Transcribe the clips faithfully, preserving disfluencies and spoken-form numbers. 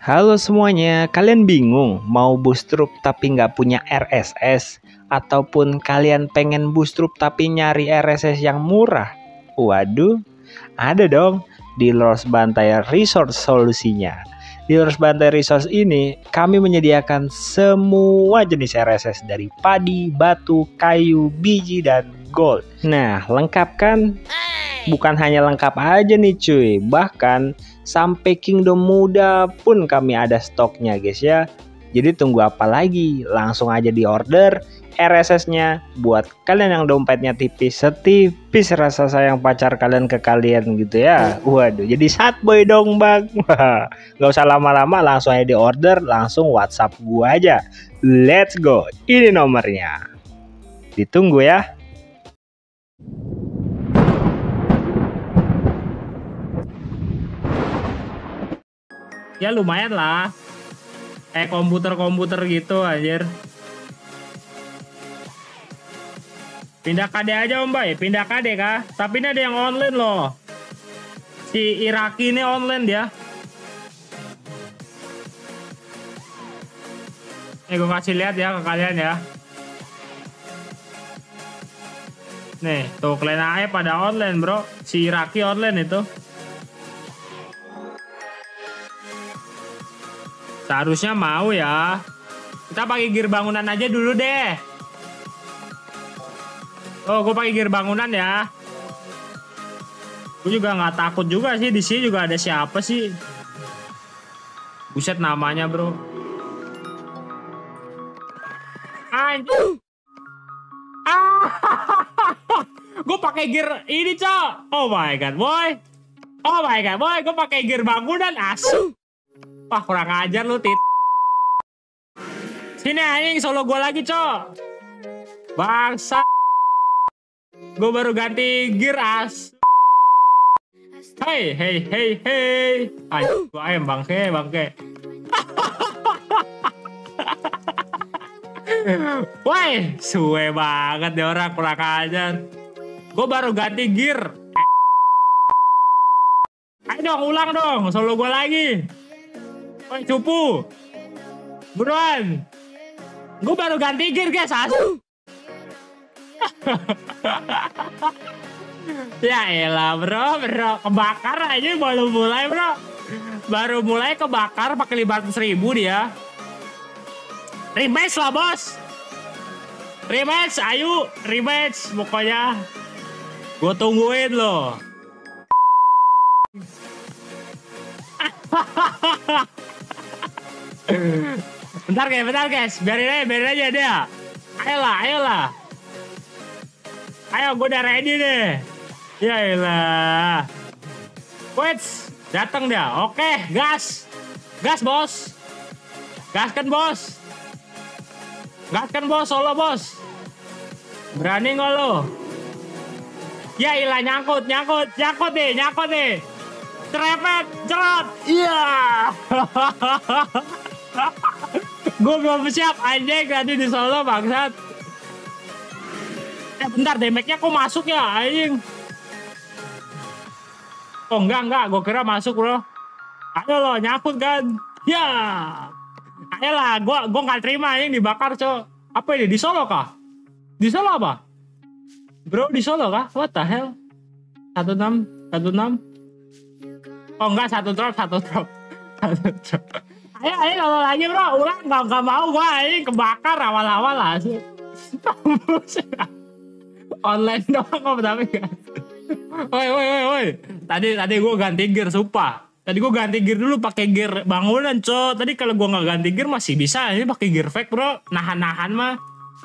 Halo semuanya, kalian bingung mau bootstrap tapi nggak punya R S S? Ataupun kalian pengen bootstrap tapi nyari R S S yang murah? Waduh, ada dong di Lors Bantai Resource solusinya. Di Lors Bantai Resource ini, kami menyediakan semua jenis R S S dari padi, batu, kayu, biji, dan gold. Nah, lengkap kan? Bukan hanya lengkap aja nih cuy, bahkan sampai Kingdom Muda pun kami ada stoknya guys ya. Jadi tunggu apa lagi? Langsung aja di order R S S-nya buat kalian yang dompetnya tipis, setipis rasa sayang pacar kalian ke kalian gitu ya. Waduh, jadi sad boy dong bang. Gak usah lama-lama, langsung aja di order, langsung WhatsApp gua aja. Let's go, ini nomornya. Ditunggu ya. Ya lumayan lah, kayak komputer-komputer gitu anjir. Pindah K D aja om bay, pindah K D kah? Tapi ini ada yang online loh. Si Iraki ini online dia. Nih gue kasih lihat ya ke kalian ya. Nih tuh kalian aja pada online bro. Si Iraki online itu. Seharusnya mau ya. Kita pakai gear bangunan aja dulu deh. Oh, gue pakai gear bangunan ya. Gue juga nggak takut juga sih. Di sini juga ada siapa sih? Buset namanya bro. Anjir. Ah. Gue pakai gear ini cok. Oh my god boy. Oh my god boy. Gue pakai gear bangunan asu. Wah kurang ajar lu tit. Sini anjing solo gue lagi cok. Bangsa. Gue baru ganti gear as. Hey hey hey hey. Ayo gue ayam bangke bangke. Woi suwe banget deh orang kurang ajar. Gue baru ganti gear. Ayo dong ulang dong solo gue lagi. Woi cupu. Buruan. Gue baru ganti gear guys asu. Ya elah bro bro. Kebakar aja baru mulai bro. Baru mulai kebakar pakai lima ratus ribu dia. Rematch lah bos. Rematch ayo. Rematch pokoknya. Gue tungguin loh. Bentar guys, bentar guys, biarin aja, biarin aja dia. Ayolah, ayolah. Ayo, gue udah ready deh. Ya elah. Wait, datang dia. Oke, gas. Gas bos. Gaskan bos. Gaskan bos, solo bos. Berani nggak lo? Ya elah, nyangkut, nyangkut, nyangkut deh, nyangkut deh. Cerepet, cerot. Iya. Gue belum siap anjing tadi di solo bangsat. Eh bentar damage-nya kok masuk ya anjing. Oh enggak enggak gue kira masuk bro. Ayo lo nyangkut kan. Ya. Ayolah gue gue nggak terima anjing dibakar cok. Apa ini di solo kah? Di solo apa? Bro di solo kah? What the hell? satu enam satu enam. Oh enggak satu drop satu drop. Satu drop. Ayo, ayo kalau lagi bro, ulang gak, gak mau gue ini kebakar awal-awal lah sih. Online doang kok tapi kan. Woi, woi, woi, woi. Tadi, tadi gue ganti gear, sumpah. Tadi gue ganti gear dulu pakai gear bangunan, cok. Tadi kalau gue nggak ganti gear masih bisa. Ini pakai gear fake bro, nahan-nahan mah.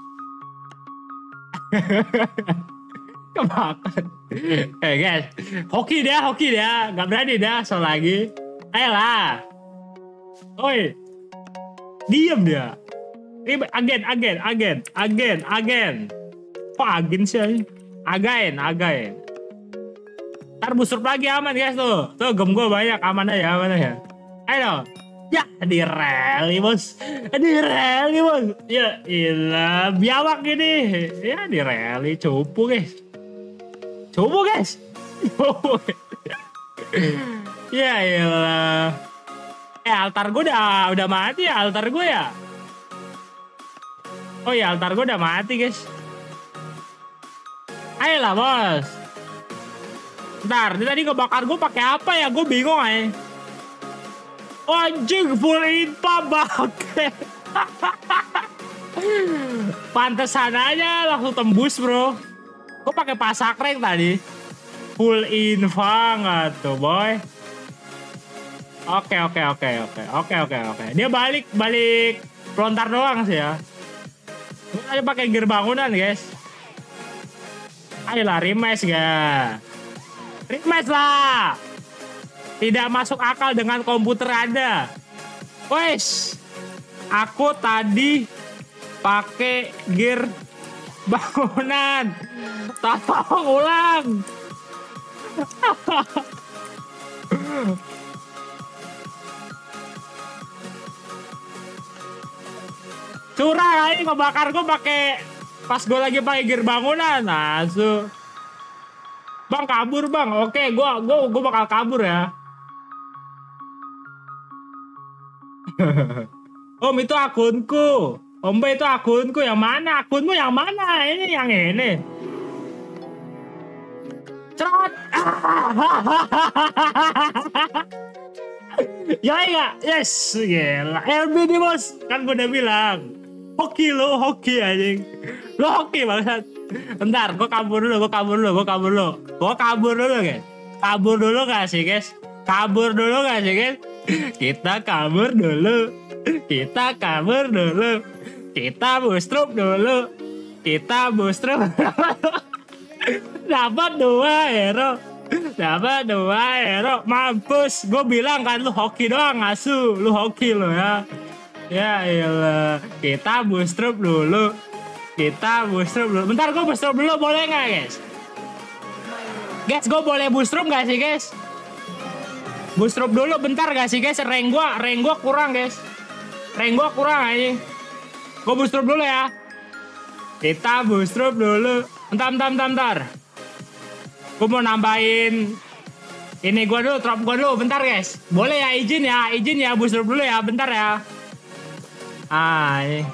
Kebakar. Eh guys, hoki dia, hoki dia. Gak berani dia, so lagi. Ayolah. Oi, diem dia. Agen, agen, agen, agen, agen. Kok agen sih? Agen, agen. Ntar busur lagi aman guys tuh. Tuh gem gue banyak, aman aja, aman aja. Ayo. Ya, di rally bos. Di rally bos. Ya ilah, biawak gini. Ya di rally, cupu guys. Cupu guys. Cupu. Ya ilah. Eh, altar gue udah udah mati ya, altar gue ya. Oh ya, altar gue udah mati guys. Ayolah bos. Ntar, dia tadi ngebakar gue pakai apa ya? Gue bingung aja. Oh, anjing, full info bangke. Pantesan aja langsung tembus bro. Gue pakai pasak rank tadi. Full info nggak tuh boy. Oke oke oke oke oke oke oke. Dia balik balik pelontar doang sih ya. Gue aja pakai gear bangunan guys. Ayolah rematch ga. Rematch lah. Tidak masuk akal dengan komputer Anda. Wes. Aku tadi pakai gear bangunan. Tolong ulang. Curang aja ngebakar gue pakai pas gue lagi pakai gear bangunan. Asu. Bang kabur bang. Oke, gue gue gue bakal kabur ya. Om itu akunku. Om itu akunku. Yang mana? Akunmu yang mana? Ini yang ini. Cerot. Ya enggak? Yes. Gila. L B nih bos. Kan gue udah bilang. Hoki lo, hoki anjing. Lo hoki bangsat. Bentar, gue kabur dulu, gue kabur dulu, gue kabur dulu. Gue kabur dulu guys. Kabur dulu gak sih guys? Kabur dulu gak sih guys? Kita kabur dulu. Kita kabur dulu. Kita bootstrap dulu. Kita bootstrap. Dapat dua hero. Dapat dua hero. Mampus. Gue bilang kan lu hoki doang asu. Lu hoki lo ya. Ya iyalah. Kita bootstrap dulu. Kita bootstrap dulu. Bentar gue bootstrap dulu boleh gak guys? Guys gue boleh bootstrap gak sih guys? Bootstrap dulu bentar gak sih guys? Rank gue, rank gue kurang guys. Rank gue kurang aja. Gue bootstrap dulu ya. Kita bootstrap dulu. Bentar, bentar, bentar, bentar. Gue mau nambahin ini gue dulu, drop gue dulu. Bentar guys. Boleh ya, izin ya, izin ya, bootstrap dulu ya. Bentar ya. Ah, ini.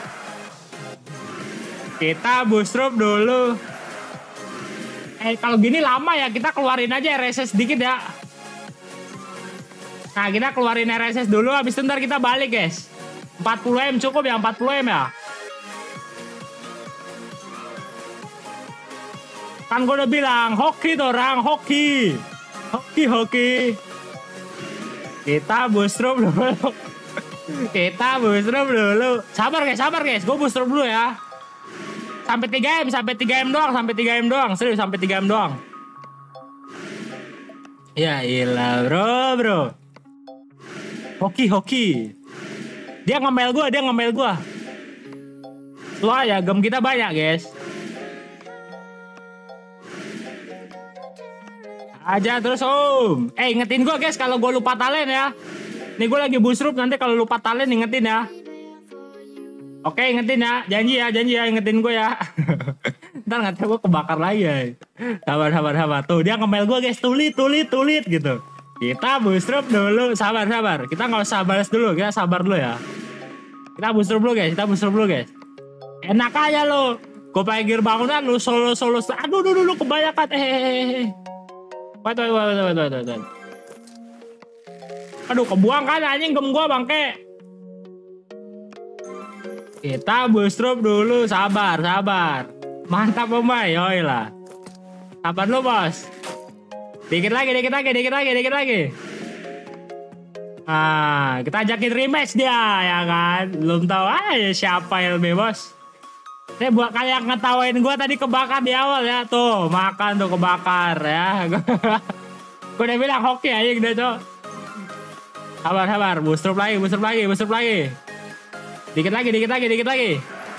Kita bootstrap dulu. Eh, kalau gini lama ya, kita keluarin aja R S S sedikit ya. Nah, kita keluarin R S S dulu, habis itu ntar kita balik guys. empat puluh M cukup ya, empat puluh M ya. Kan gue udah bilang, hoki tuh orang, hoki. Hoki, hoki. Kita bootstrap dulu. Kita bootstrap dulu. Sabar guys, sabar guys. Gue bootstrap dulu ya. Sampai tiga M, sampai tiga M doang, sampai tiga M doang. Serius, sampai tiga M doang. Ya ilah bro, bro. Hoki, hoki. Dia nge-mail gue, dia nge-mail gue. Lu aja, gem kita banyak guys. Aja terus om. Eh ingetin gue guys kalau gue lupa talent ya. Nih gue lagi bootstrap, nanti kalau lupa talent ingetin ya. Oke ingetin ya, janji ya, janji ya, ingetin gue ya. Ntar nggak gue kebakar lagi ya. Sabar, sabar, sabar. Tuh dia nge-mail gue guys, tulit, tulit, tulit gitu. Kita bootstrap dulu, sabar, sabar. Kita nggak usah balas dulu, kita sabar dulu ya. Kita bootstrap dulu guys, kita bootstrap dulu guys. Enak aja lo. Gue pakai gear bangunan, lu solo, solo. Aduh, aduh, aduh, kebanyakan. Eh, wait, wait, wait, wait, wait, wait, wait. Aduh, kebuang kan anjing gem gue bangke. Kita bootstrap dulu, sabar, sabar. Mantap pemain, yoi lah. Sabar lu bos. Dikit lagi, dikit lagi, dikit lagi, dikit lagi. Ah, kita ajakin rematch dia, ya kan? Belum tahu aja siapa yang lebih bos. Saya buat kayak ngetawain gue tadi kebakar di awal ya, tuh makan tuh kebakar ya. Gue udah bilang hoki aja gitu tuh. Sabar, sabar, bootstrap lagi, bootstrap lagi, bootstrap lagi. Dikit lagi, dikit lagi, dikit lagi.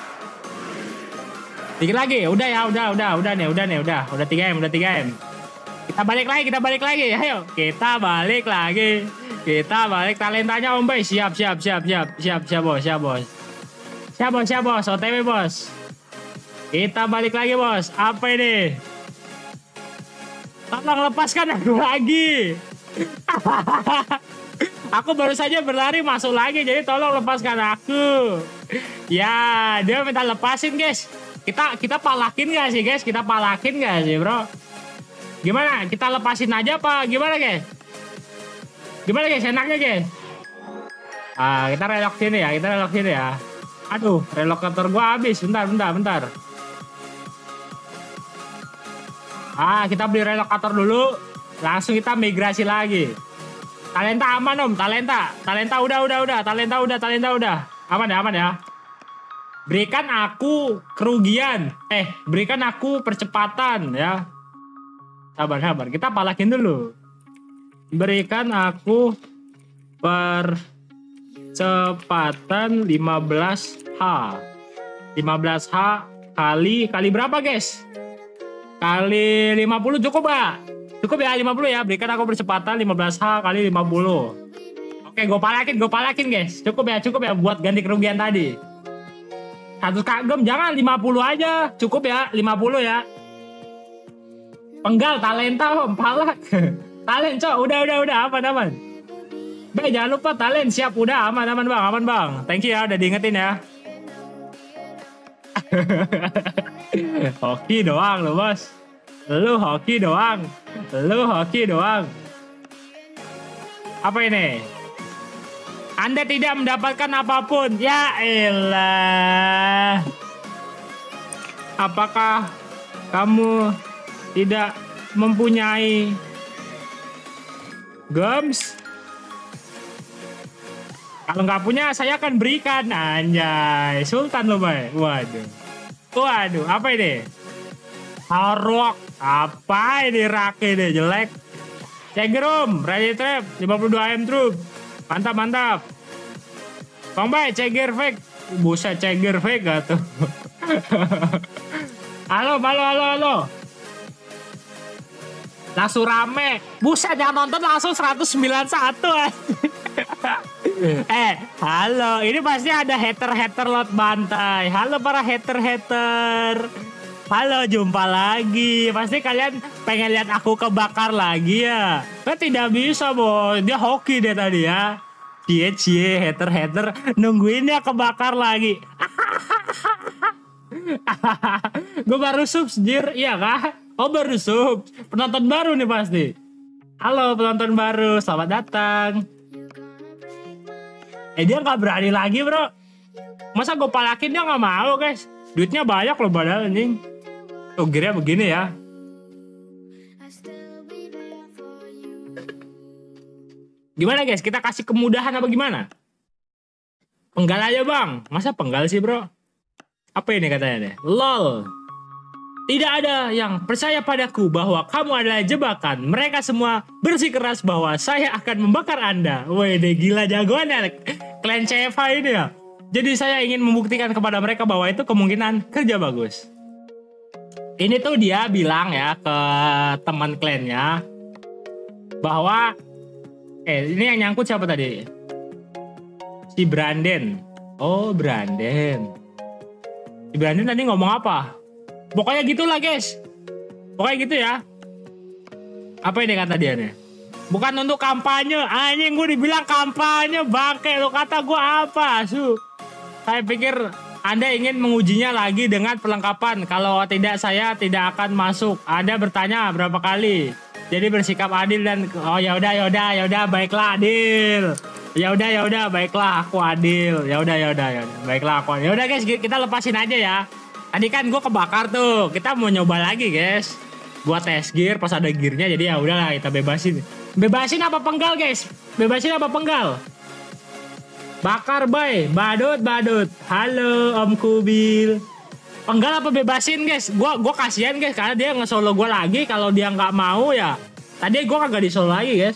Dikit lagi, udah ya, udah, udah, udah nih, udah nih, udah, udah tiga M, udah tiga M. Kita balik lagi, kita balik lagi, ayo, kita balik lagi, kita balik talentanya Om Bay, siap, siap, siap, siap, siap, siap bos, siap bos, siap bos, siap bos, O T W bos. Kita balik lagi bos, apa ini? Tolong lepaskan aku lagi. Aku baru saja berlari masuk lagi, jadi tolong lepaskan aku. Ya, dia minta lepasin guys. Kita kita palakin gak sih guys? Kita palakin gak sih bro? Gimana? Kita lepasin aja apa? Gimana guys? Gimana guys? Enaknya guys? Ah, kita relok sini ya, kita relok sini ya. Aduh, relokator gua habis. Bentar, bentar, bentar. Ah, kita beli relokator dulu. Langsung kita migrasi lagi. Talenta aman om, talenta. Talenta udah, udah, udah. Talenta udah, talenta udah. Aman ya, aman ya. Berikan aku kerugian. Eh, berikan aku percepatan ya. Sabar, sabar. Kita palakin dulu. Berikan aku percepatan lima belas H. lima belas H kali kali berapa guys? Kali lima puluh cukup gak? Cukup ya lima puluh ya. Berikan aku percepatan lima belas H kali lima puluh. Oke, gue palakin, gue palakin guys. Cukup ya, cukup ya buat ganti kerugian tadi. Satu kagem, jangan lima puluh aja. Cukup ya, lima puluh ya. Penggal, talenta om, palak. Talent cok, udah, udah, udah, aman, aman. Baik, jangan lupa talent, siap, udah, aman, aman bang, aman bang. Thank you ya, udah diingetin ya. Hoki doang lo bos. Lu hoki doang. Lu hoki doang. Apa ini? Anda tidak mendapatkan apapun. Ya elah. Apakah kamu tidak mempunyai gems? Kalau nggak punya, saya akan berikan. Anjay, Sultan loh, Bay. Waduh. Waduh, apa ini? Harrock. Apa ini rake deh, jelek. Cegerum, ready trap, lima puluh dua M troop. Mantap, mantap. Bang Bay, ceger fake. Buset, ceger fake gak tuh? Halo, halo, halo, halo. Langsung rame. Buset, jangan nonton langsung seratus sembilan puluh satu. Eh, halo. Ini pasti ada hater-hater lot bantai. Halo para hater-hater. Halo, jumpa lagi. Pasti kalian pengen lihat aku kebakar lagi ya. Kan tidak bisa bos. Dia hoki deh tadi ya. Cie cie hater-hater nungguinnya kebakar lagi. Gue baru sub jir, iya kah? Oh baru sub. Penonton baru nih pasti. Halo penonton baru, selamat datang. Eh dia nggak berani lagi bro. Masa gue palakin dia nggak mau guys. Duitnya banyak loh padahal anjing. Oh gearnya begini ya. Gimana guys, kita kasih kemudahan apa gimana? Penggal aja bang. Masa penggal sih bro? Apa ini katanya deh? Lol. Tidak ada yang percaya padaku bahwa kamu adalah jebakan. Mereka semua bersikeras bahwa saya akan membakar Anda. Wih deh gila jagoan ya. Klan C F H ini ya. Jadi saya ingin membuktikan kepada mereka bahwa itu kemungkinan kerja bagus. Ini tuh dia bilang ya ke teman klannya bahwa eh ini yang nyangkut siapa tadi? Si Branden. Oh Branden. Si Branden tadi ngomong apa? Pokoknya gitulah guys. Pokoknya gitu ya. Apa ini kata dia nih? Bukan untuk kampanye. Anjing gue dibilang kampanye bangke. Lo kata gue apa su? Saya pikir Anda ingin mengujinya lagi dengan perlengkapan. Kalau tidak saya tidak akan masuk. Anda bertanya berapa kali. Jadi bersikap adil dan oh ya udah ya udah ya udah baiklah adil. Ya udah ya udah baiklah aku adil. Ya udah ya udah ya udah baiklah aku adil. Ya udah guys kita lepasin aja ya. Tadi kan gue kebakar tuh. Kita mau nyoba lagi guys. Buat tes gear pas ada gearnya jadi ya udahlah kita bebasin. Bebasin apa penggal guys? Bebasin apa penggal? Bakar bay, badut badut. Halo Om Kubil. Penggal apa bebasin guys? Gua gua kasihan guys karena dia nge-solo gua lagi. Kalau dia nggak mau ya. Tadi gua kagak di-solo lagi guys.